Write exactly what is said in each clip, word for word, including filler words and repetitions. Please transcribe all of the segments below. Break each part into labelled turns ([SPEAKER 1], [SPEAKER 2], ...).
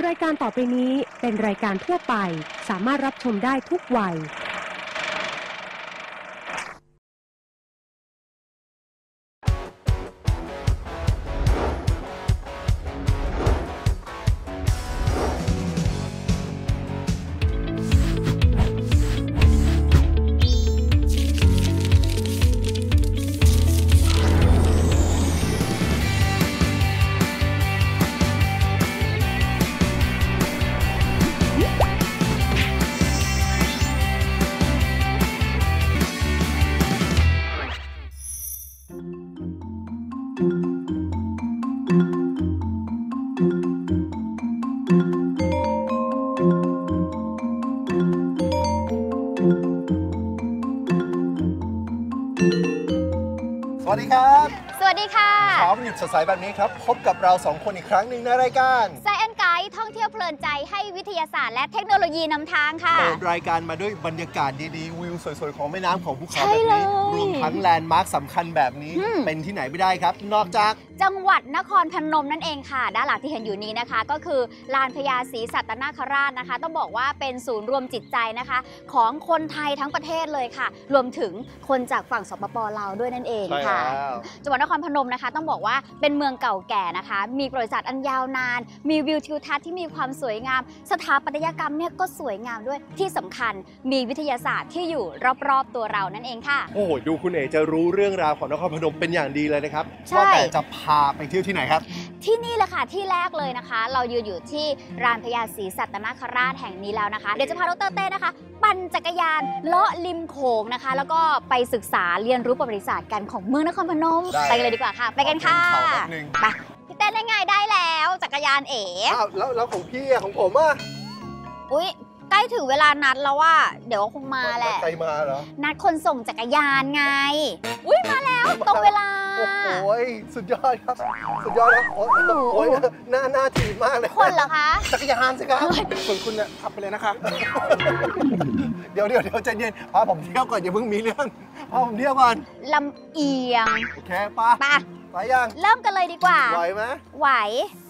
[SPEAKER 1] รายการต่อไปนี้เป็นรายการทั่วไปสามารถรับชมได้ทุกวัย
[SPEAKER 2] สวัสดีครับ
[SPEAKER 3] สวัสดีค่ะ
[SPEAKER 2] เช้าวันหยุดสดใสแบบนี้ครับพบกับเราสองคนอีกครั้งหนึ่งในรายการ
[SPEAKER 3] Science Guide ท่องเที่ยวเพลินใจให้วิทยาศาสตร์และเทคโนโลยีนำทางค่ะ
[SPEAKER 2] เปิดรายการมาด้วยบรรยากาศดีๆวิวสวยๆของแม่น้ำของภูเขาแบบนี้รวมทั้งแลนด์มาร์คสำคัญแบบนี้เป็นที่ไหนไม่ได้ครับนอกจาก
[SPEAKER 3] จังหวัดนครพนมนั่นเองค่ะด้านหลังที่เห็นอยู่นี้นะคะก็คือลานพญาศรีสัตนคราชนะคะต้องบอกว่าเป็นศูนย์รวมจิตใจนะคะของคนไทยทั้งประเทศเลยค่ะรวมถึงคนจากฝั่งสปป.ลาวด้วยนั่นเองค่ะจังหวัดนครพนมนะคะต้องบอกว่าเป็นเมืองเก่าแก่นะคะมีประวัติศาสตร์อันยาวนานมีวิวทิวทัศน์ที่มีความสวยงามสถาปัตยกรรมเนี่ยก็สวยงามด้วยที่สำคัญมีวิทยาศาสตร์ที่อยู่รอบๆตัวเรานั่นเองค่ะ
[SPEAKER 2] โอ้โหดูคุณเอ๋จะรู้เรื่องราวของนครพนมเป็นอย่างดีเลยนะครับว่าแต่จะพาไปเที่ยวที่ไหนครับ
[SPEAKER 3] ที่นี่แหละค่ะที่แรกเลยนะคะเรายืนอยู่ที่ลานพญาศรีสัตนคราชแห่งนี้แล้วนะคะเดี๋ยวจะพาดร.เต้นะคะปั่นจักรยานเลาะริมโขงนะคะแล้วก็ไปศึกษาเรียนรู้ประวัติศาสตร์กันของเมืองนครพนมไปกันเลยดีกว่าค่ะไปกันค่ะไปพี่เต้นได้ไงได้แล้วจักรยานเอ๋
[SPEAKER 2] อ้าวแล้วแล้วของพี่ของผมอ่ะ
[SPEAKER 3] อุ๊ยใกล้ถึงเวลานัดแล้วว่าเดี๋ยวคงมาแหละ
[SPEAKER 2] ใครมาเหรอ
[SPEAKER 3] นัดคนส่งจักรยานไงอุ๊ยมาแล้วตรงเวลา
[SPEAKER 2] โอ้โหสุดยอดครับสุดยอดนะโอ้โหหน้าหน้าถีบมากเลย
[SPEAKER 3] คนเหรอคะ
[SPEAKER 2] จักรยานสิครับส่วนคุณเนี่ยขับไปเลยนะคะเดี๋ยวเดี๋ยวเดี๋ยวใจเย็นพาผมเที่ยวก่อนอย่าเพิ่งมีเรื่องพาผมเที่ยวก่อน
[SPEAKER 3] ลำเอียง
[SPEAKER 2] โอเคป่ะ
[SPEAKER 3] ป่ะ
[SPEAKER 2] ไปยัง
[SPEAKER 3] เริ่มกันเลยดีกว่า
[SPEAKER 2] ไหวไหม
[SPEAKER 3] ไหว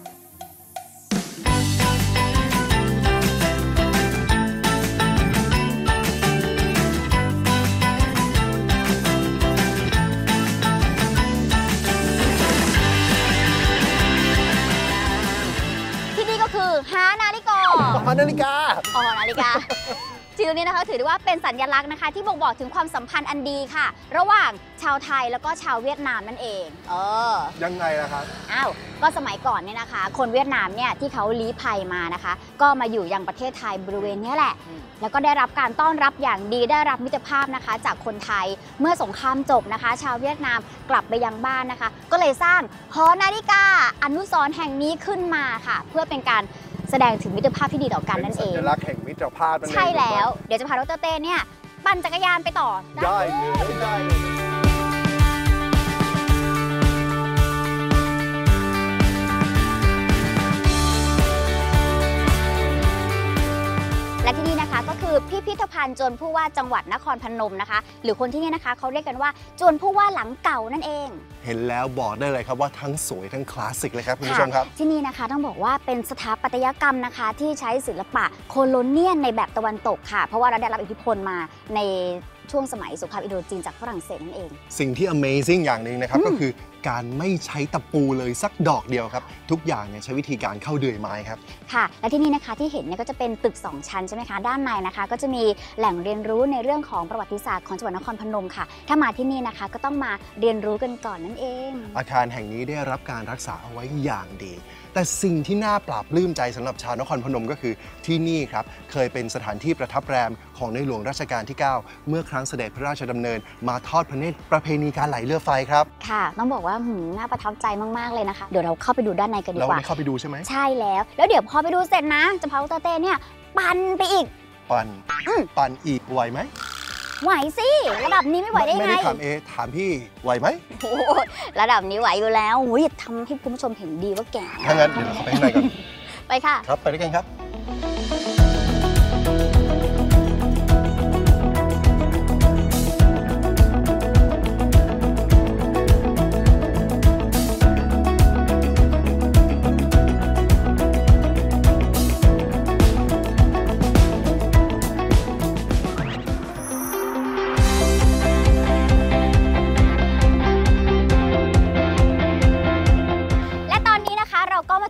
[SPEAKER 3] หานาฬิกา
[SPEAKER 2] หานาฬิกา
[SPEAKER 3] อ๋อนาฬิกาที่ตรงนี้นะคะถือได้ว่าเป็นสัญลักษณ์นะคะที่บ่งบอกถึงความสัมพันธ์อันดีค่ะระหว่างชาวไทยแล้วก็ชาวเวียดนามนั่นเองเออ
[SPEAKER 2] ยังไงล่ะครับ
[SPEAKER 3] อ้าวก็สมัยก่อนเนี่ยนะคะคนเวียดนามเนี่ยที่เขาลี้ภัยมานะคะก็มาอยู่ยังประเทศไทยบริเวณนี้แหละแล้วก็ได้รับการต้อนรับอย่างดีได้รับมิตรภาพนะคะจากคนไทยเมื่อสงครามจบนะคะชาวเวียดนามกลับไปยังบ้านนะคะก็เลยสร้างหอนาฬิกาอนุสรณ์แห่งนี้ขึ้นมาค่ะเพื่อเป็นการแสดงถึงมิตรภาพที่ดีต่อกันนั่นเอง
[SPEAKER 2] สัญลักษณ์แห่งมิตรภาพ
[SPEAKER 3] ใช่แล้วเดี๋ยวจะพาดร.เต้เนี่ยปั่นจักรยานไปต่อ
[SPEAKER 2] ได้เลยได้เลย
[SPEAKER 3] และที่นี่นะคะก็คือพิพิธภัณฑ์จวนผู้ว่าจังหวัดนครพนมนะคะหรือคนที่นี่นะคะเขาเรียกกันว่าจวนผู้ว่าหลังเก่านั่นเอง
[SPEAKER 2] เห็นแล้วบอกได้เลยครับว่าทั้งสวยทั้งคลาสสิกเลยครับคุณผู้ชมครับ
[SPEAKER 3] ที่นี่นะคะต้องบอกว่าเป็นสถาปัตยกรรมนะคะที่ใช้ศิลปะโคโลเนียลในแบบตะวันตกค่ะเพราะว่าเราได้รับอิทธิพลมาในช่วงสมัยสงครามอินโดจีนจากฝรั่งเศสนั่นเอง
[SPEAKER 2] สิ่งที่ Amazing อย่างหนึ่งนะครับก็คือการไม่ใช้ตะปูเลยสักดอกเดียวครับทุกอย่างเนี่ยใช้วิธีการเข้าเดือยไม้ครับ
[SPEAKER 3] ค่ะและที่นี่นะคะที่เห็นเนี่ยก็จะเป็นตึกสองชั้นใช่ไหมคะด้านในนะคะก็จะมีแหล่งเรียนรู้ในเรื่องของประวัติศาสตร์ของจังหวัดนครพนมค่ะถ้ามาที่นี่นะคะก็ต้องมาเรียนรู้กันก่อนนั่นเอง
[SPEAKER 2] อาคารแห่งนี้ได้รับการรักษาเอาไว้อย่างดีแต่สิ่งที่น่าปลาบปลื้มใจสำหรับชาวนครพนมก็คือที่นี่ครับเคยเป็นสถานที่ประทับแรมของในหลวงรัชกาลที่เก้าเมื่อครั้งเสด็จพระราชดำเนินมาทอดพระเนตรประเพณีการไหลเรือไฟครับ
[SPEAKER 3] ค่ะต้องบอกว่าน่าประทับใจมากๆเลยนะคะเดี๋ยวเราเข้าไปดูด้านในกันดีกว่า
[SPEAKER 2] เราเข้าไปดูใช่ไหม
[SPEAKER 3] ใช่แล้วแล้วเดี๋ยวพอไปดูเสร็จนะจะพาดร.เต้เนี่ยปั่นไปอีก
[SPEAKER 2] ปั่นปั่นอีกไหวไหม
[SPEAKER 3] ไหวสิระดับนี้ไม่ไหวได้ไง
[SPEAKER 2] ไม่ได้ถามเอถามพี่ไหวไหม
[SPEAKER 3] โอ้ระดับนี้ไหวอยู่แล้วอุ้ยทำให้คุณผู้ชมเห็นดีว่าแก่
[SPEAKER 2] ถ้างั้นเดี๋ยวเราไปข้างในกัน
[SPEAKER 3] ไปค่ะ
[SPEAKER 2] ครับไปด้วยกันครับ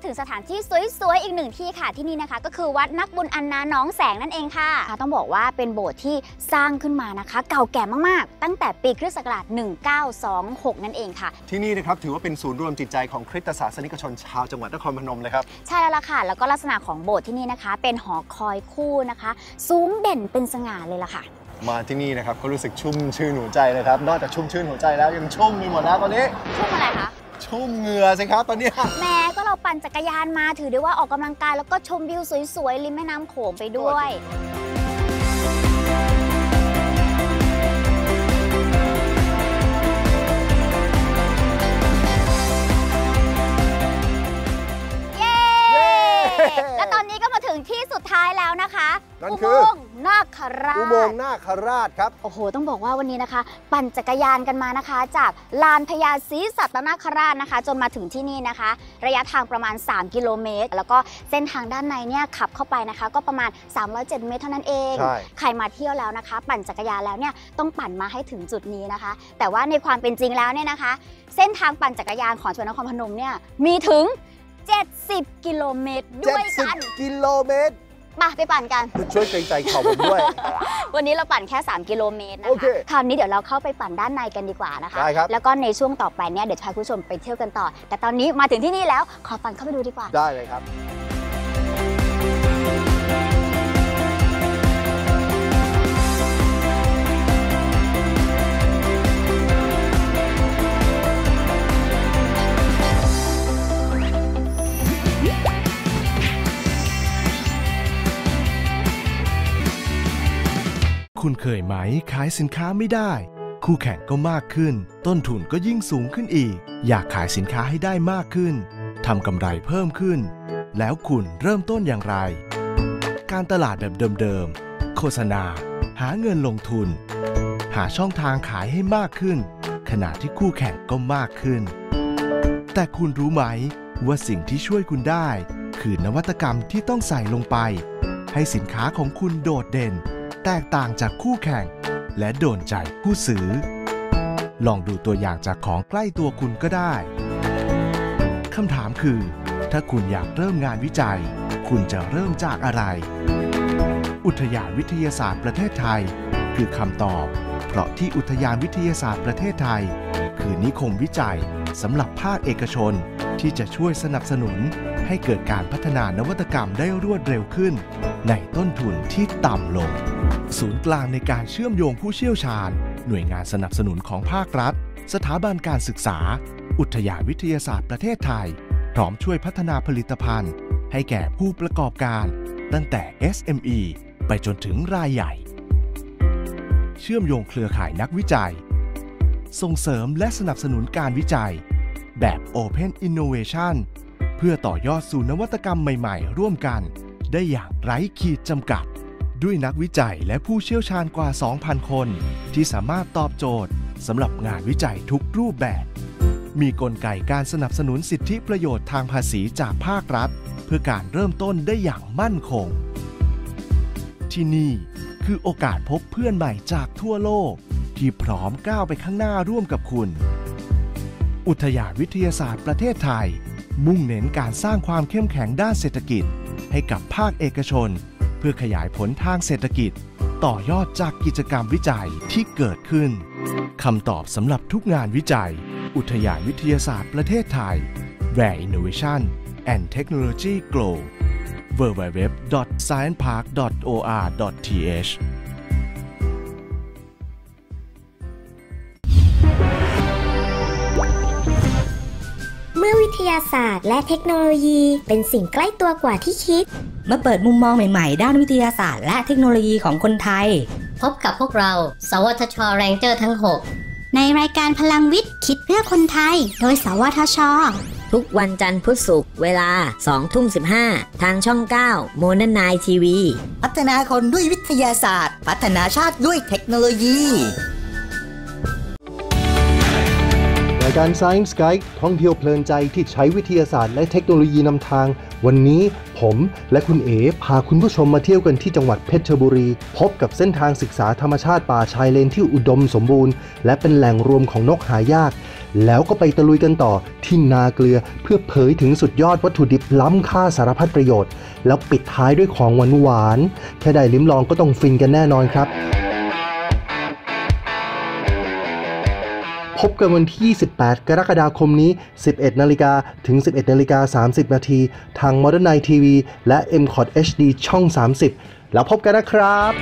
[SPEAKER 3] ถึงสถานที่สวยๆอีกหนึ่งที่ค่ะที่นี่นะคะก็คือวัดนักบุญอันนาหนองแสงนั่นเองค่ะต้องบอกว่าเป็นโบสถ์ที่สร้างขึ้นมานะคะเก่าแก่มากๆตั้งแต่ปีคริสต์ศักราชหนึ่งเก้าสองหกนั่นเองค่ะ
[SPEAKER 2] ที่นี่นะครับถือว่าเป็นศูนย์รวมจิตใจของคริสตศาสนิกชนชาวจังหวัดนครพนมเลยครับ
[SPEAKER 3] ใช่แล้วล่ะค่ะแล้วก็ลักษณะของโบสถ์ที่นี่นะคะเป็นหอคอยคู่นะคะสูงเด่นเป็นสง่าเลยล่ะค่ะ
[SPEAKER 2] มาที่นี่นะครับก็รู้สึกชุ่มชื่นหัวใจเลยครับนอกจากชุ่มชื่นหัวใจแล้วยังชุ่มไปหมดแล้วตอนนี้
[SPEAKER 3] ชุ่มอะไรคะ
[SPEAKER 2] ชุ่มเหงื่อสิครับตอนนี้
[SPEAKER 3] แม้ก็เราปั่นจักรยานมาถือได้ว่าออกกำลังกายแล้วก็ชมวิวสวยๆริมแม่น้ำโขงไปด้วยและตอนนี้ก็มาถึงที่สุดท้ายแล้วนะคะ
[SPEAKER 2] อุโมงค์
[SPEAKER 3] นาคราช
[SPEAKER 2] อุโมงค์นาคราชครับ
[SPEAKER 3] โอ้โหต้องบอกว่าวันนี้นะคะปั่นจักรยานกันมานะคะจากลานพญาศรีสัตนคราชนะคะจนมาถึงที่นี่นะคะระยะทางประมาณสามกิโลเมตรแล้วก็เส้นทางด้านในเนี่ยขับเข้าไปนะคะก็ประมาณสามร้อยเจ็ดเมตรเท่านั้นเองใครมาเที่ยวแล้วนะคะปั่นจักรยานแล้วเนี่ยต้องปั่นมาให้ถึงจุดนี้นะคะแต่ว่าในความเป็นจริงแล้วเนี่ยนะคะเส้นทางปั่นจักรยานของจังหวัดนครพนมเนี่ยมีถึงเจ็ดสิบกิโลเมตรด้วยกัน
[SPEAKER 2] กิโลเมตร
[SPEAKER 3] มาไปปั่นกัน
[SPEAKER 2] ช่วยเกรงใจเขาผมด้วย
[SPEAKER 3] วันนี้เราปั่นแค่สามกิโลเมตรนะคะคราวนี้เดี๋ยวเราเข้าไปปั่นด้านในกันดีกว่านะคะ
[SPEAKER 2] ได้ครับ
[SPEAKER 3] แล้วก็ในช่วงต่อไปเนี่ยเดี๋ยวจะพาคุณผู้ชมไปเที่ยวกันต่อแต่ตอนนี้มาถึงที่นี่แล้วขอปั่นเข้าไปดูดีกว่า
[SPEAKER 2] ได้เลยครับ
[SPEAKER 4] คุณเคยไหมขายสินค้าไม่ได้คู่แข่งก็มากขึ้นต้นทุนก็ยิ่งสูงขึ้นอีกอยากขายสินค้าให้ได้มากขึ้นทำกำไรเพิ่มขึ้นแล้วคุณเริ่มต้นอย่างไรการตลาดแบบเดิมๆโฆษณาหาเงินลงทุนหาช่องทางขายให้มากขึ้นขณะที่คู่แข่งก็มากขึ้นแต่คุณรู้ไหมว่าสิ่งที่ช่วยคุณได้คือนวัตกรรมที่ต้องใส่ลงไปให้สินค้าของคุณโดดเด่นแตกต่างจากคู่แข่งและโดนใจผู้ซื้อลองดูตัวอย่างจากของใกล้ตัวคุณก็ได้คำถามคือถ้าคุณอยากเริ่มงานวิจัยคุณจะเริ่มจากอะไรอุทยานวิทยาศาสตร์ประเทศไทยคือคำตอบเพราะที่อุทยานวิทยาศาสตร์ประเทศไทยคือนิคมวิจัยสำหรับภาคเอกชนที่จะช่วยสนับสนุนให้เกิดการพัฒนานวัตกรรมได้รวดเร็วขึ้นในต้นทุนที่ต่ำลงศูนย์กลางในการเชื่อมโยงผู้เชี่ยวชาญหน่วยงานสนับสนุนของภาครัฐสถาบันการศึกษาอุทยานวิทยาศาสตร์ประเทศไทยพร้อมช่วยพัฒนาผลิตภัณฑ์ให้แก่ผู้ประกอบการตั้งแต่ เอส เอ็ม อี ไปจนถึงรายใหญ่เชื่อมโยงเครือข่ายนักวิจัยส่งเสริมและสนับสนุนการวิจัยแบบ Open Innovation เพื่อต่อยอดสู่นวัตกรรมใหม่ๆร่วมกันได้อย่างไร้ขีดจำกัดด้วยนักวิจัยและผู้เชี่ยวชาญกว่า สองพัน คนที่สามารถตอบโจทย์สำหรับงานวิจัยทุกรูปแบบมีกลไกการสนับสนุนสิทธิประโยชน์ทางภาษีจากภาครัฐเพื่อการเริ่มต้นได้อย่างมั่นคงที่นี่คือโอกาสพบเพื่อนใหม่จากทั่วโลกที่พร้อมก้าวไปข้างหน้าร่วมกับคุณอุทยานวิทยาศาสตร์ประเทศไทยมุ่งเน้นการสร้างความเข้มแข็งด้านเศรษฐกิจให้กับภาคเอกชนเพื่อขยายผลทางเศรษฐกิจต่อยอดจากกิจกรรมวิจัยที่เกิดขึ้นคำตอบสำหรับทุกงานวิจัยอุทยานวิทยาศาสตร์ประเทศไทย Where Innovation and Technology Grow ดับเบิลยู ดับเบิลยู ดับเบิลยู ดอท ไซเอนซ์พาร์ค ดอท โอ อาร์ ดอท ที เอช
[SPEAKER 5] เมื่อวิทยาศาสตร์และเทคโนโลยีเป็นสิ่งใกล้ตัวกว่าที่คิด
[SPEAKER 6] มาเปิดมุมมองใหม่ๆด้านวิทยาศาสตร์และเทคโนโลยีของคนไทย
[SPEAKER 7] พบกับพวกเราสวทช.แรงเจอร์ทั้งหก
[SPEAKER 5] ในรายการพลังวิทย์คิดเพื่อคนไทยโดยสวทช.
[SPEAKER 7] ทุกวันจันทร์พุธศุกร์เวลา สองทุ่มสิบห้า ทางช่อง เก้า โมเดิร์นไนน์ ที วี
[SPEAKER 6] พัฒนาคนด้วยวิทยาศาสตร์พัฒนาชาติด้วยเทคโนโลยี
[SPEAKER 2] รายการ Science Guide ท่องเที่ยวเพลินใจที่ใช้วิทยาศาสตร์และเทคโนโลยีนำทางวันนี้ผมและคุณเอ๋พาคุณผู้ชมมาเที่ยวกันที่จังหวัดเพชรบุรีพบกับเส้นทางศึกษาธรรมชาติป่าชายเลนที่อุดมสมบูรณ์และเป็นแหล่งรวมของนกหายากแล้วก็ไปตะลุยกันต่อที่นาเกลือเพื่อเผยถึงสุดยอดวัตถุดิบล้ำค่าสารพัดประโยชน์แล้วปิดท้ายด้วยของหวานๆแค่ได้ลิ้มลองก็ต้องฟินกันแน่นอนครับพบกันวันที่ยี่สิบแปดกรกฎาคมนี้ สิบเอ็ดนาฬิกา ถึง สิบเอ็ดนาฬิกาสามสิบนาทีทาง Modern Night ที วี และ เอ็ม คอท เอช ดี ช่อง สามสิบ แล้วพบกันนะครับ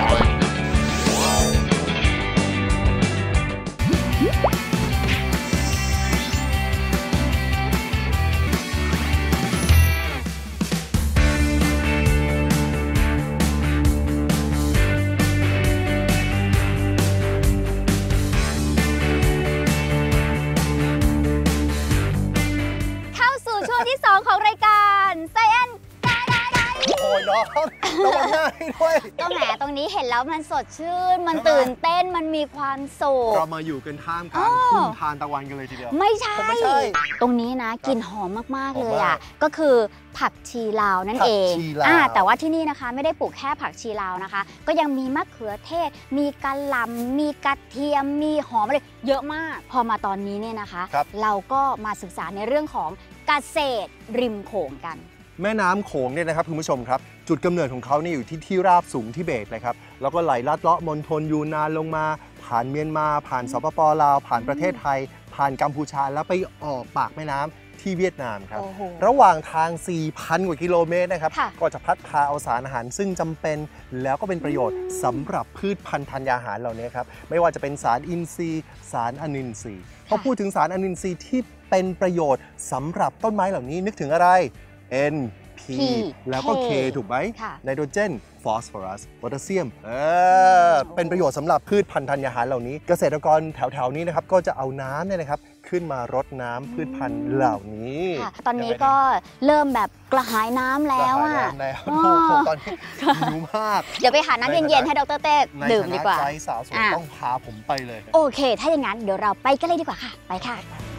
[SPEAKER 3] ของรายการไซแอนได้ได้ได้
[SPEAKER 2] โอ้ยน้องระวังหน้าให้ด้วย
[SPEAKER 3] ก็แหมตรงนี้เห็นแล้วมันสดชื่นมันตื่นเต้นมันมีความสุข
[SPEAKER 2] เรามาอยู่กันท่ามกลางทุ่งทานตะวันกันเลยทีเดียว
[SPEAKER 3] ไม่ใช่ตรงนี้นะกลิ่นหอมมากๆเลยอ่ะก็คือผักชีลาวนั่นเองอ่าแต่ว่าที่นี่นะคะไม่ได้ปลูกแค่ผักชีลาวนะคะก็ยังมีมะเขือเทศมีกะหล่ำมีกระเทียมมีหอมอะไรเยอะมากพอมาตอนนี้เนี่ยนะคะเราก็มาศึกษาในเรื่องของเกษตรริมโขงกัน
[SPEAKER 2] แม่น้ำโขงเนี่ยนะครับคุณผู้ชมครับจุดกำเนิดของเขาเนี่ยอยู่ที่ที่ราบสูงทิเบตเลยครับแล้วก็ไหลลัดเลาะมณฑลยูนานลงมาผ่านเมียนมาผ่านสปป.ลาวผ่านประเทศไทยผ่านกัมพูชาแล้วไปออกปากแม่น้ำที่เวียดนามครับระหว่างทาง สี่พัน กว่ากิโลเมตรนะครับก็จะพัดพาเอาสารอาหารซึ่งจำเป็นแล้วก็เป็นประโยชน์สำหรับพืชพันธุ์ธัญญาหารเหล่านี้ครับไม่ว่าจะเป็นสารอินทรีย์สารอนินทรีย์พอพูดถึงสารอนินทรีย์ที่เป็นประโยชน์สำหรับต้นไม้เหล่านี้นึกถึงอะไร N P แล้วก็ K ถูกไหมไนโตรเจนฟอสฟอรัสโพแทสเซียมเออเป็นประโยชน์สำหรับพืชพันธุ์ธัญญาหารเหล่านี้เกษตรกรแถวๆนี้นะครับก็จะเอาน้ำเนี่ยนะครับขึ้นมารดน้ำพืชพันธุ์เหล่านี้
[SPEAKER 3] ตอนนี้ก็เริ่มแบบกระหายน้ำแล้วอ่ะ
[SPEAKER 2] ตอนนี้หิวมาก
[SPEAKER 3] เดี๋ยวไปหาน้ำเย็นๆให้ดร.เต้ดื่มดีกว่า
[SPEAKER 2] ในฐานะใจสาวสวยต้องพาผมไปเลย
[SPEAKER 3] โอเคถ้าอย่างนั้นเดี๋ยวเราไปกันเลยดีกว่าค่ะไปค่ะ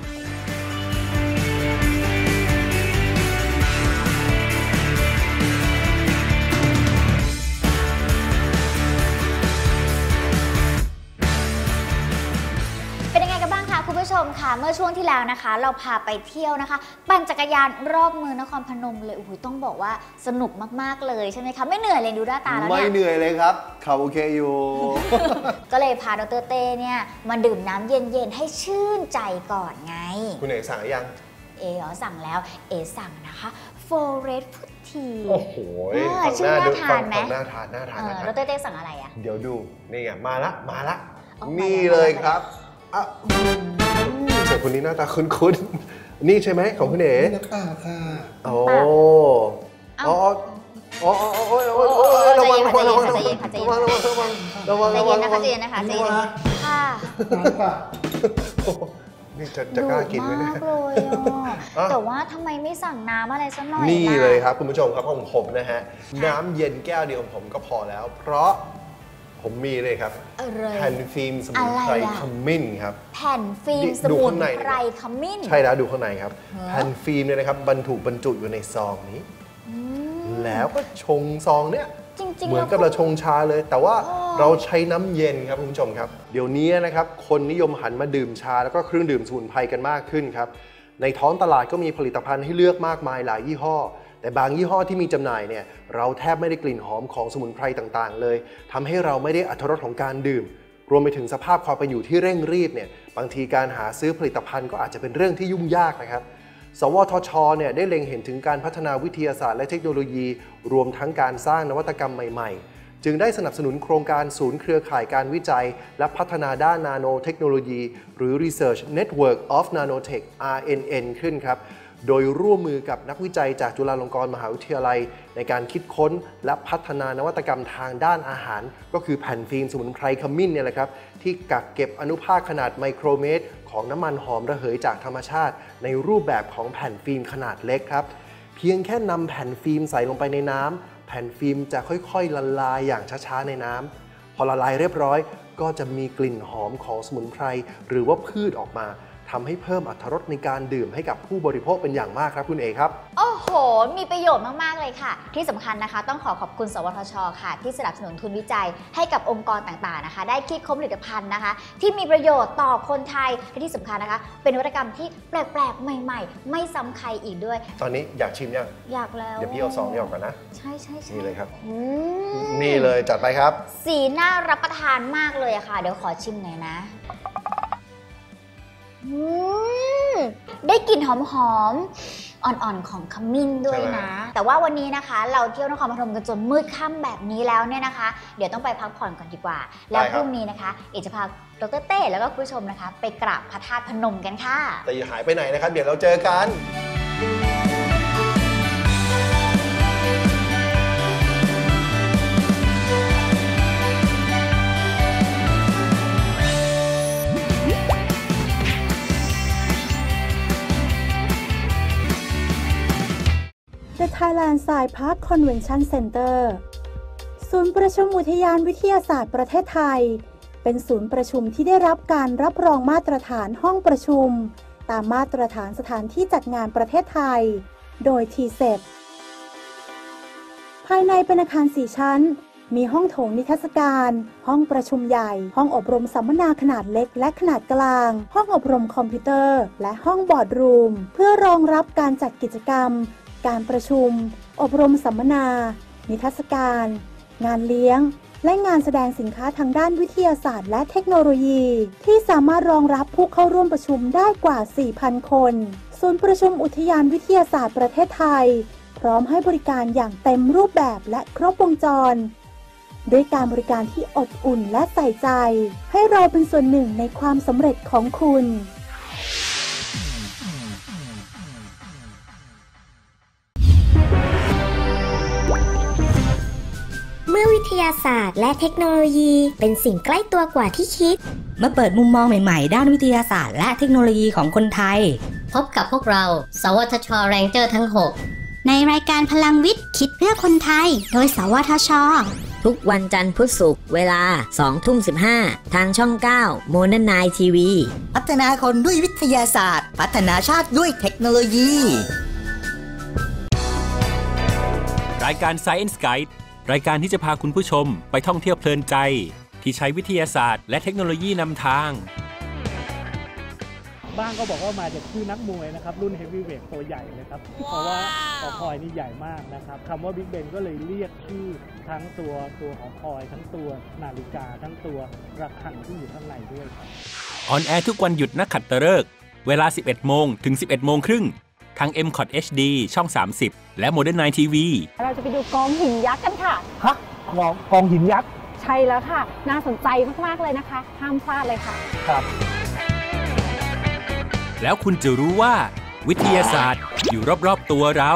[SPEAKER 3] คุณผู้ชมค่ะเมื่อช่วงที่แล้วนะคะเราพาไปเที่ยวนะคะปั่นจักรยานรอบเมืองนครพนมเลยโอ้โหต้องบอกว่าสนุกมากๆเลยใช่ไหมคะไม่เหนื่อยเลยดูหน้าตาแล้วเนี่ย
[SPEAKER 2] ไม่เหนื่อยเลยครับเขาโอเคอยู่
[SPEAKER 3] ก็เลยพาดร.เต้เนี่ยมาดื่มน้ำเย็นๆให้ชื่นใจก่อนไง
[SPEAKER 2] คุณเอ๋สั่งหรือยัง
[SPEAKER 3] เอ๋อ๋อสั่งแล้วเอ๋สั่งนะคะโฟเรสฟุตที
[SPEAKER 2] โอ้โห
[SPEAKER 3] ชื่อน่าทานไหม
[SPEAKER 2] น่าทานน่าทาน
[SPEAKER 3] ดร.เต้สั่งอะไรอ่ะ
[SPEAKER 2] เดี๋ยวดูนี่ไงมาละมาละนี่เลยครับเจ้าคนนี้หน้าตาคุ้นๆนี่ใช่ไหมของคุณเอ๋
[SPEAKER 8] น้ำเปล่าค่ะ
[SPEAKER 2] โอ้อ๋ออ๋อโอ้ยโอ้ยโอ้ยระวังระวังระวังระวังระวังระวังระวังระวัง
[SPEAKER 3] ระวังใจเย็นนะคะใจเย็นนะคะใจเย็นค่ะ
[SPEAKER 2] นี่จะจะกล้ากินไหมเนี่ย
[SPEAKER 3] เลยแต่ว่าทำไมไม่สั่งน้ำอะไรสักหน่อย
[SPEAKER 2] นี่เลยครับคุณผู้ชมครับของผมนะฮะน้ำเย็นแก้วเดียวของผมก็พอแล้วเพราะผมมีเลยครับแผ่นฟิล์มสมุนไพรขมิ้นครับ
[SPEAKER 3] แผ่นฟิล์มสมุนไพรขมิ้น
[SPEAKER 2] ใช่แล้วดูข้างในครับแผ่นฟิล์มเนี่ยนะครับบรรจุบรรจุอยู่ในซองนี้แล้วก็ชงซองเนี่ยเหมือนกับเราชงชาเลยแต่ว่าเราใช้น้ำเย็นครับคุณผู้ชมครับเดี๋ยวนี้นะครับคนนิยมหันมาดื่มชาแล้วก็เครื่องดื่มสมุนไพรกันมากขึ้นครับในท้องตลาดก็มีผลิตภัณฑ์ให้เลือกมากมายหลายยี่ห้อแต่บางยี่ห้อที่มีจำหน่ายเนี่ยเราแทบไม่ได้กลิ่นหอมของสมุนไพรต่างๆเลยทำให้เราไม่ได้อรรถรสของการดื่มรวมไปถึงสภาพความเป็นอยู่ที่เร่งรีบเนี่ยบางทีการหาซื้อผลิตภัณฑ์ก็อาจจะเป็นเรื่องที่ยุ่งยากนะครับสวทช.เนี่ยได้เล็งเห็นถึงการพัฒนาวิทยาศาสตร์และเทคโนโลยีรวมทั้งการสร้างนวัตกรรมใหม่ๆจึงได้สนับสนุนโครงการศูนย์เครือข่ายการวิจัยและพัฒนาด้านนาโนเทคโนโลยีหรือ Research Network of Nanotech อาร์ เอ็น เอ็น ขึ้นครับโดยร่วมมือกับนักวิจัยจากจุฬาลงกรณ์มหาวิทยาลัยในการคิดค้นและพัฒนานวัตกรรมทางด้านอาหารก็คือแผ่นฟิล์มสมุนไพรขมิ้นเนี่ยแหละครับที่กักเก็บอนุภาคขนาดไมโครเมตรของน้ำมันหอมระเหยจากธรรมชาติในรูปแบบของแผ่นฟิล์มขนาดเล็กครับเพียงแค่นำแผ่นฟิล์มใส่ลงไปในน้ำแผ่นฟิล์มจะค่อยๆละลายอย่างช้าๆในน้ำพอละลายเรียบร้อยก็จะมีกลิ่นหอมของสมุนไพรหรือว่าพืชออกมาทำให้เพิ่มอรรถรสในการดื่มให้กับผู้บริโภคเป็นอย่างมากครับคุณเอครับ
[SPEAKER 3] โอ้โหมีประโยชน์มากๆเลยค่ะที่สำคัญนะคะต้องขอขอบคุณสวทช.ค่ะที่สนับสนุนทุนวิจัยให้กับองค์กรต่างๆนะคะได้คิดค้นผลิตภัณฑ์นะคะที่มีประโยชน์ต่อคนไทยและที่สำคัญนะคะเป็นนวัตกรรมที่แปลกๆใหม่ๆไม่ซ้ำใครอีกด้วย
[SPEAKER 2] ตอนนี้อยากชิมยัง
[SPEAKER 3] อยากแล้ว
[SPEAKER 2] เดี๋ยวพี่เอาซองนี้ออกก่อนนะ
[SPEAKER 3] ใช่ใช่ใช่
[SPEAKER 2] นี่เลยครับนี่เลยจัดไปครับ
[SPEAKER 3] สีน่ารับประทานมากเลยค่ะเดี๋ยวขอชิมหน่อยนะได้กลิ่นหอมๆอ่อนๆของขมิ้นด้วยนะแต่ว่าวันนี้นะคะเราเที่ยวนครปฐมกันจนมืดค่ำแบบนี้แล้วเนี่ยนะคะเดี๋ยวต้องไปพักผ่อนก่อนดีกว่าแล้วพรุ่งนี้นะคะเอกจะพาดร.เต้แล้วก็คุณผู้ชมนะคะไปกราบพระธาตุพนมกันค่ะ
[SPEAKER 2] แต่อย่าหายไปไหนนะครับเดี๋ยวเราเจอกัน
[SPEAKER 8] The Thailand Science Park Convention Center ศูนย์ประชุมอุทยานวิทยาศาสตร์ประเทศไทยเป็นศูนย์ประชุมที่ได้รับการรับรองมาตรฐานห้องประชุมตามมาตรฐานสถานที่จัดงานประเทศไทยโดย ที เซป ภายในเป็นอาคารสี่ชั้นมีห้องโถงนิทรรศการ ห้องประชุมใหญ่ ห้องอบรมสัมมนาขนาดเล็กและขนาดกลาง ห้องอบรมคอมพิวเตอร์และห้องบอร์ดรูมเพื่อรองรับการจัดกิจกรรมการประชุมอบรมสัมมนานิทรรศการงานเลี้ยงและงานแสดงสินค้าทางด้านวิทยาศาสตร์และเทคโนโลยีที่สามารถรองรับผู้เข้าร่วมประชุมได้กว่า สี่พัน คนศูนย์ประชุมอุทยานวิทยาศาสตร์ประเทศไทยพร้อมให้บริการอย่างเต็มรูปแบบและครบวงจรด้วยการบริการที่อบอุ่นและใส่ใจให้เราเป็นส่วนหนึ่งในความสำเร็จของคุณ
[SPEAKER 5] เมื่อวิทยาศาสตร์และเทคโนโลยีเป็นสิ่งใกล้ตัวกว่าที่คิด
[SPEAKER 6] มาเปิดมุมมองใหม่ๆด้านวิทยาศาสตร์และเทคโนโลยีของคนไทย
[SPEAKER 7] พบกับพวกเราสวทช.แรงเจอร์ทั้งหก
[SPEAKER 5] ในรายการพลังวิทย์คิดเพื่อคนไทยโดยสวทช.
[SPEAKER 7] ทุกวันจันทร์พุธศุกร์เวลา สองทุ่มสิบห้า ทางช่อง เก้า โมเดิร์นไนน์ ที วี
[SPEAKER 9] พัฒนาคนด้วยวิทยาศาสตร์พัฒนาชาติด้วยเทคโนโลยี
[SPEAKER 10] รายการ Science Guide รายการที่จะพาคุณผู้ชมไปท่องเที่ยวเพลินใจที่ใช้วิทยาศาสตร์และเทคโนโลยีนำทาง
[SPEAKER 11] บ้างก็บอกว่ามาจากชื่อนักมวยนะครับรุ่นเฮฟวีเวทตัวใหญ่เลยครับ wow. เพราะว่าหอคอยนี่ใหญ่มากนะครับคำว่าบิ๊กเบนก็เลยเรียกชื่อทั้งตัวตัวหอคอยทั้งตัวนาฬิกาทั้งตัวระฆังที่อยู่ข้างในด้วยครับ
[SPEAKER 10] ออนแอร์ทุกวันหยุดนักขัตฤกษ์เวลา สิบเอ็ดโมง ถึง สิบเอ็ดโมงครึ่งทาง เอ็ม คอท เอช ดี ช่อง สามสิบ และ โมเดิร์นไนน์ ที วี
[SPEAKER 12] เราจะไปดูกองหินยักษ์กันค่ะ
[SPEAKER 11] ฮะกองกองหินยักษ์
[SPEAKER 12] ใช่แล้วค่ะน่าสนใจมากๆเลยนะคะห้ามพลาดเลยค่ะ
[SPEAKER 11] ครับ
[SPEAKER 10] แล้วคุณจะรู้ว่าวิทยาศาสตร์อยู่รอบๆตัวเรา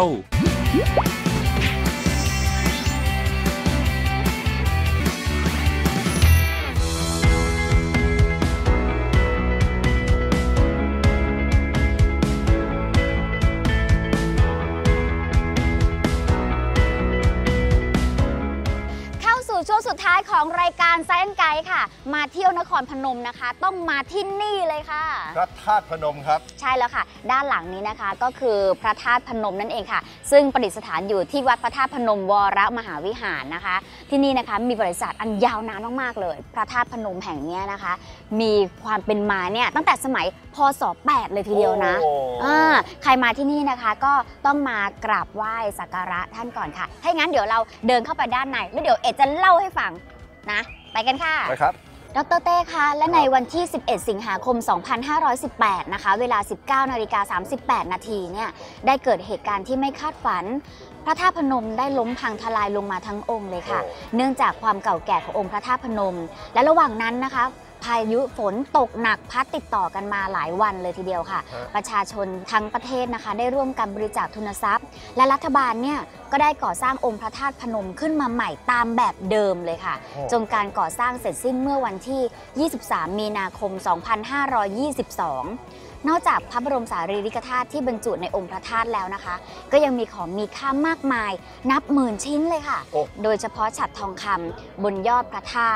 [SPEAKER 3] ช่วงสุดท้ายของรายการ Science Guide ค่ะมาเที่ยวนครพนมนะคะต้องมาที่นี่เลยค่ะ
[SPEAKER 2] พระธาตุพนมครับ
[SPEAKER 3] ใช่แล้วค่ะด้านหลังนี้นะคะก็คือพระธาตุพนมนั่นเองค่ะซึ่งประดิษฐานอยู่ที่วัดพระธาตุพนมวรมหาวิหารนะคะที่นี่นะคะมีประวัติศาสตร์อันยาวนานมากๆเลยพระธาตุพนมแห่งนี้นะคะมีความเป็นมาเนี่ยตั้งแต่สมัยพศแปดเลยทีเดียวนะใครมาที่นี่นะคะก็ต้องมากราบไหว้สักการะท่านก่อนค่ะถ้างั้นเดี๋ยวเราเดินเข้าไปด้านในแล้วเดี๋ยวเอ็ดจะเล่าให้ฟังนะไปกันค่ะ
[SPEAKER 2] ไปครับ
[SPEAKER 3] ดร.เต้คะและในวันที่สิบเอ็ดสิงหาคมสองพันห้าร้อยสิบแปดนะคะเวลา สิบเก้านาฬิกาสามสิบแปดนาทีเนี่ยได้เกิดเหตุการณ์ที่ไม่คาดฝันพระธาตุพนมได้ล้มพังทลายลงมาทั้งองค์เลยค่ะเนื่องจากความเก่าแก่ขององค์พระธาตุพนมและระหว่างนั้นนะคะพายุฝนตกหนักพัดติดต่อกันมาหลายวันเลยทีเดียวค่ะประชาชนทั้งประเทศนะคะได้ร่วมกันบริจาคทุนทรัพย์และรัฐบาลเนี่ยก็ได้ก่อสร้างองค์พระธาตุพนมขึ้นมาใหม่ตามแบบเดิมเลยค่ะจนการก่อสร้างเสร็จสิ้นเมื่อวันที่ยี่สิบสามมีนาคมสองพันห้าร้อยยี่สิบสองนอกจากพระบรมสารีริกธาตุที่บรรจุในองค์พระธาตุแล้วนะคะก็ยังมีของมีค่ามากมายนับหมื่นชิ้นเลยค่ะโดยเฉพาะฉัตรทองคำบนยอดพระธาตุ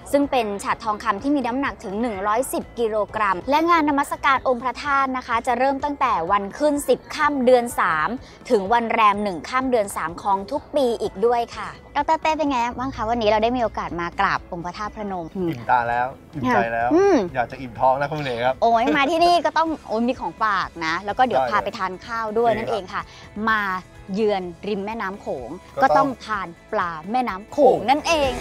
[SPEAKER 3] ซึ่งเป็นฉัตรทองคำที่มีน้ำหนักถึงหนึ่งร้อยสิบกิโลกรัมและงานนมัสการองค์พระธาตุนะคะจะเริ่มตั้งแต่วันขึ้นสิบค่ำเดือนสามถึงวันแรมหนึ่งค่ำเดือนสามของทุกปีอีกด้วยค่ะดร.เต้เป็นไงบ้างคะวันนี้เราได้มีโอกาสมากราบองค์พระธาตุพนม
[SPEAKER 2] อิ่มตาแล้วอิ่มใจแล้วอยากจะอิ่มท้องนะคุณเอ๋ครับ
[SPEAKER 3] โอ้ยมาที่นี่ก็ต้องโอ้ยมีของฝากนะแล้วก็เดี๋ยวพาไปทานข้าวด้วยนั่นเองค่ะมาเยือนริมแม่น้ำโขงก็ต้องทานปลาแม่น้ำโขงนั่นเอง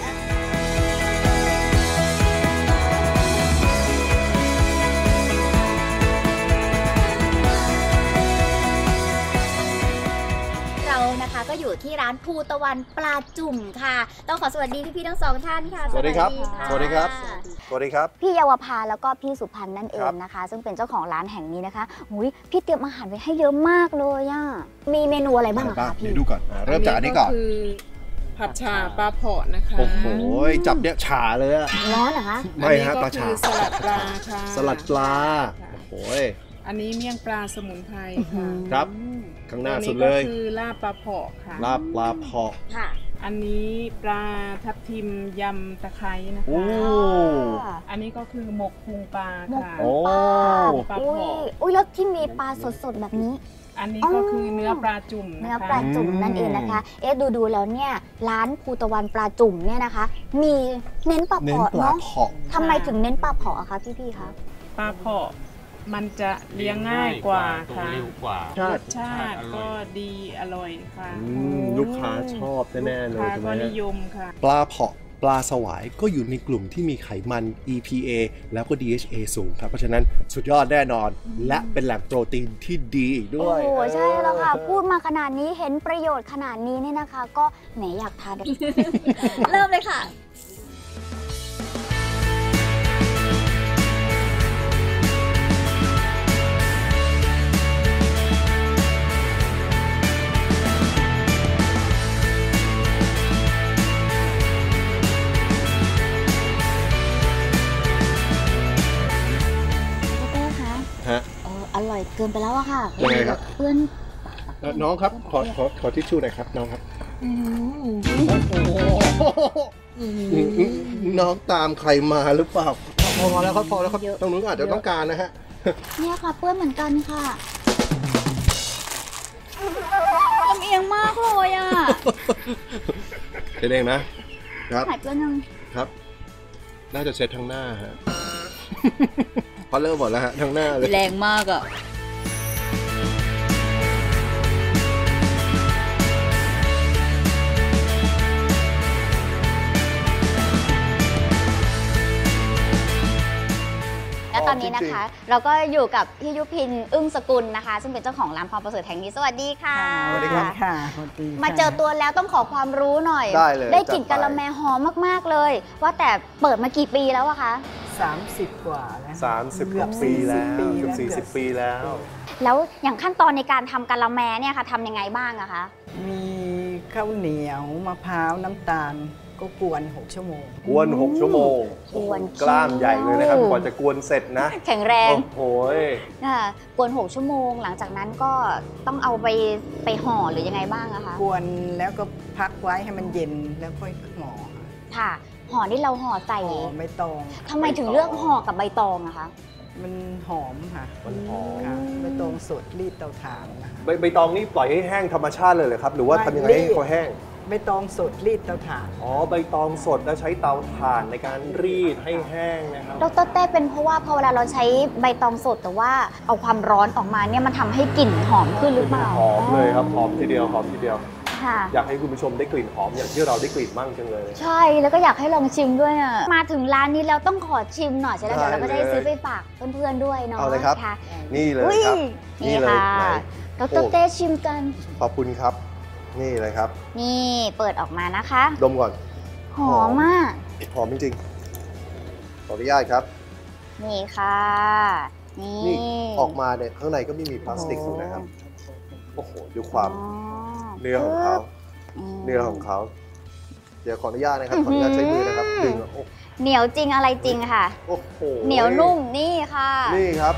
[SPEAKER 3] นะคะก็อยู่ที่ร้านภูตะวันปลาจุ่มค่ะต้องขอสวัสดีพี่ๆทั้งสองท่านค่ะ
[SPEAKER 2] สวัสดีครับสวัสดีครับสวัสดีครับ
[SPEAKER 3] พี่เยาวภาแล้วก็พี่สุพันธ์นั่นเองนะคะซึ่งเป็นเจ้าของร้านแห่งนี้นะคะอุ้ยพี่เตรียมอาหารไว้ให้เยอะมากเลยอ่ะมีเมนูอะไรบ้างคะพี่
[SPEAKER 2] ดูก่อนเริ่มจากอันนี้ก่อน
[SPEAKER 13] คือผัดฉ่าปลาเผาะนะคะ
[SPEAKER 2] โอ้โหจับเนี่ยฉ่าเลยอะ
[SPEAKER 3] ร้อนเหรอคะ
[SPEAKER 2] ไม่ฮะปลาฉ่า
[SPEAKER 13] สลัดปลาค่ะ
[SPEAKER 2] สลัดปลาโอ้โห
[SPEAKER 13] อันนี้เมี่ยงปลาสมุนไพรค่ะ
[SPEAKER 2] ครับข้างหน้าสุดเลย
[SPEAKER 13] ก็คือลาบปลาเผาะค่ะ
[SPEAKER 2] ลาบปลาเผาะ
[SPEAKER 3] ค่ะ
[SPEAKER 13] อันนี้ปลาทับทิมยำตะไคร้นะคะอันนี้ก็คือหมกพุงปลาค่ะ
[SPEAKER 3] โอ้ปลาเผาะอุ้ยแล้วที่มีปลาสดๆแบบนี้
[SPEAKER 13] อันนี้ก็คือเนื้อปลาจุ่ม
[SPEAKER 3] เนื้อปลาจุ่มนั่นเองนะคะเอ๊ะดูดูแล้วเนี่ยร้านภูตะวันปลาจุ่มเนี่ยนะคะมีเน้นปลาเผาะเนาะทำไมถึงเน้นปลาเผาะอะคะพี่ๆคะ
[SPEAKER 13] ปลาเผาะมันจะเลี้ยงง่ายกว่าค่ะรสชาติก็ดีอร่อยค่ะ
[SPEAKER 2] ลูกค้าชอบแน่ๆเลย
[SPEAKER 13] ลูกค้าก็นิยมค่ะ
[SPEAKER 2] ปลาเผาะปลาสวายก็อยู่ในกลุ่มที่มีไขมัน อี พี เอ แล้วก็ ดี เอช เอ สูงครับเพราะฉะนั้นสุดยอดแน่นอนและเป็นแหล่งโปรตีนที่ดีอีกด้วย
[SPEAKER 3] โอ้ใช่แล้วค่ะพูดมาขนาดนี้เห็นประโยชน์ขนาดนี้นี่นะคะก็แหมอยากทาน เริ่มเลยค่ะอร่อยเกินไปแล้วอะค่ะ
[SPEAKER 2] ยังไงครับ
[SPEAKER 3] เพื่อน
[SPEAKER 2] น้องครับขอขอขอทิชชู่หน่อยครับน้องครับน้องตามใครมาหรือเปล่าพอแล้วครับพอแล้วครับตรงนู้นอาจจะต้องการนะฮะ
[SPEAKER 3] เนี่ยค่ะเพื่อนเหมือนกันค่ะลำเอียงมากเลยอะ
[SPEAKER 2] เองนะครับ
[SPEAKER 3] ถ่ายเพื่อนยัง
[SPEAKER 2] ครับน่าจะเช็ดทั้งหน้าฮะพอเริ่มหมดแล้วฮะทั้งหน้าเลย
[SPEAKER 3] แรงมากอ่ะและตอนนี้นะคะเราก็อยู่กับพี่ยุพินอึ้งสกุลนะคะซึ่งเป็นเจ้าของร้านความประเสริฐแห่งนี้สวัสดีค่ะ
[SPEAKER 2] สวัสดีครับ
[SPEAKER 13] ค่ะ
[SPEAKER 3] มาเจอตัวแล้วต้องขอความรู้หน่อย
[SPEAKER 2] ได้เลย
[SPEAKER 3] ได้กลิ่นกะละแมหอมมากๆเลยว่าแต่เปิดมากี่ปีแล้วอะคะ
[SPEAKER 13] สามสิบกว่าแล้ว
[SPEAKER 2] สามสิบกว่าปีแล้วเกือบสี่สิบปีแล้ว
[SPEAKER 3] แล้วอย่างขั้นตอนในการทำกะละแมเนี่ยค่ะทำยังไงบ้างอะคะ
[SPEAKER 13] มีข้าวเหนียวมะพร้าวน้ำตาลก็กวนหกชั่วโมง
[SPEAKER 2] กวนหกชั่วโมง
[SPEAKER 3] กวน
[SPEAKER 2] กล้ามใหญ่เลยนะครับกว่าจะกวนเสร็จนะ
[SPEAKER 3] แข็งแรง
[SPEAKER 2] โอ้ย
[SPEAKER 3] กวนหกชั่วโมงหลังจากนั้นก็ต้องเอาไปไปห่อหรือยังไงบ้างอะคะ
[SPEAKER 13] กวนแล้วก็พักไว้ให้มันเย็นแล้วค่อยห่อ
[SPEAKER 3] ค่ะห่อที่เราห่อใส่
[SPEAKER 13] ใบตอง
[SPEAKER 3] ทำไมถึงเลือกห่อกับใบตองอะคะ
[SPEAKER 13] มันหอมค่ะ
[SPEAKER 2] มันหอม
[SPEAKER 13] ใบตองสดรีดเตาถ่านนะคะ
[SPEAKER 2] ใบใบตองนี่ปล่อยให้แห้งธรรมชาติเลยเหรอครับหรือว่าทำยังไงให้เขาแห้ง
[SPEAKER 13] ใบตองสดรีดเตาถ่าน
[SPEAKER 2] อ๋อใบตองสดแล้วใช้เตาถ่านในการรีดให้แห้งนะครับ
[SPEAKER 3] ดร.เต้เป็นเพราะว่าพอเวลาเราใช้ใบตองสดแต่ว่าเอาความร้อนออกมาเนี่ยมันทำให้กลิ่นหอมขึ้นหรือเปล่า
[SPEAKER 2] หอมเลยครับหอมทีเดียวหอมทีเดียวอยากให้คุณผู้ชมได้กลิ่นหอมอย่างที่เราได้กลิ่นมั่งจังเลย
[SPEAKER 3] ใช่แล้วก็อยากให้ลองชิมด้วยอ่ะมาถึงร้านนี้แล้วต้องขอชิมหน่อยใช่ไหมเดี๋ยวเราก็ได้ซื้อไปฝากเพื่อนๆด้วยเนาะ
[SPEAKER 2] เอาเลยครับนี่เลยครับ
[SPEAKER 3] นี่เลยดร.เต้ชิมกัน
[SPEAKER 2] ขอบคุณครับนี่เลยครับ
[SPEAKER 3] นี่เปิดออกมานะคะ
[SPEAKER 2] ดมก่อน
[SPEAKER 3] หอมมาก
[SPEAKER 2] หอมจริงๆขออนุญาตครับ
[SPEAKER 3] นี่ค่ะนี่
[SPEAKER 2] ออกมาเนี่ยข้างในก็ไม่มีพลาสติกอยู่นะครับโอ้โหดูความเนื้อของเขาเนื้อของเขาเดี๋ยวขออนุญาตนะครับขออนุญาตใช้มือนะครับดึง
[SPEAKER 3] เหนียวจริงอะไรจริงค่ะ
[SPEAKER 2] โอ้โห
[SPEAKER 3] เหนียวนุ่มนี่ค่ะ
[SPEAKER 2] นี่ครับ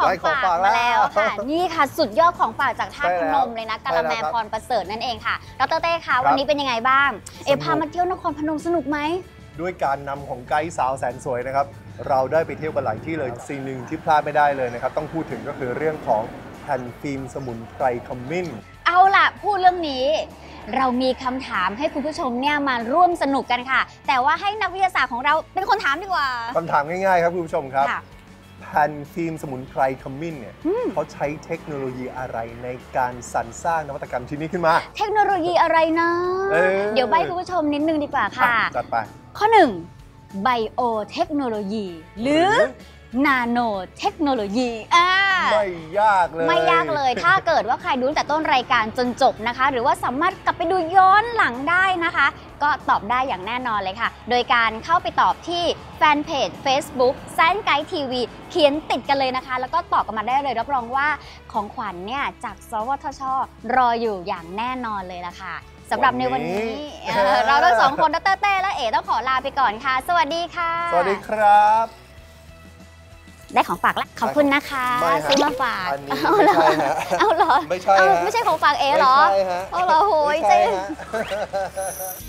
[SPEAKER 3] ของฝากมาแล้วค่ะ นี่ค่ะสุดยอดของฝากจากธาตุพนมเลยนะกะละแมพรประเสริฐนั่นเองค่ะดร.เต้คะวันนี้เป็นยังไงบ้างเอพามาเที่ยวนครพนมสนุกไหม
[SPEAKER 2] ด้วยการนำของไกด์สาวแสนสวยนะครับเราได้ไปเที่ยวกันหลายที่เลยสิ่งหนึ่งที่พลาดไม่ได้เลยนะครับต้องพูดถึงก็คือเรื่องของแผ่นฟิล์มสมุนไพรขมิ้น
[SPEAKER 3] เอาล่ะพูดเรื่องนี้เรามีคำถามให้คุณผู้ชมเนี่ยมาร่วมสนุกกันค่ะแต่ว่าให้นักวิทยาศาสตร์ของเราเป็นคนถามดีกว่า
[SPEAKER 2] คำถามง่ายๆครับคุณผู้ชมครับแผ่นฟิล์มสมุนไพรขมิ้นเนี่ยเขาใช้เทคโนโลยีอะไรในการสรรสร้างนวัตกรรมชิ้นนี้ขึ้นมา
[SPEAKER 3] เทคโนโลยีอะไรนะเ, เดี๋ยวใบคุณผู้ชมนิดนึงดีกว่าค่ะ
[SPEAKER 2] จัดไป
[SPEAKER 3] ข้อหนึ่งไบโอเทคโนโลยีหรือนาโนเทคโนโลยีอ่า
[SPEAKER 2] ไม่ยากเลย
[SPEAKER 3] ไม่ยากเลยถ้าเกิดว่าใครดูแต่ต้นรายการจนจบนะคะหรือว่าสามารถกลับไปดูย้อนหลังได้นะคะก็ตอบได้อย่างแน่นอนเลยค่ะโดยการเข้าไปตอบที่แฟนเพจ Facebook Science Guide ที วี เขียนติดกันเลยนะคะแล้วก็ตอบกันมาได้เลยรับรองว่าของขวัญเนี่ยจากสวทช.รออยู่อย่างแน่นอนเลยล่ะค่ะสำหรับในวันนี้เราทั้งสองคนดร.เต้และเอ๋ต้องขอลาไปก่อนค่ะสวัสดีค่ะ
[SPEAKER 2] สวัสดีครับ
[SPEAKER 3] ได้ของฝากแล้วขอบคุณนะคะซื้อมาฝาก
[SPEAKER 2] เอาเหรอ
[SPEAKER 3] เอาเหรอ
[SPEAKER 2] ไม่ใช่
[SPEAKER 3] ไม่ใช่ของฝากเอ๋เหรอ
[SPEAKER 2] ไม่ใช่ฮะ
[SPEAKER 3] เอาเหรอโหยเจ๊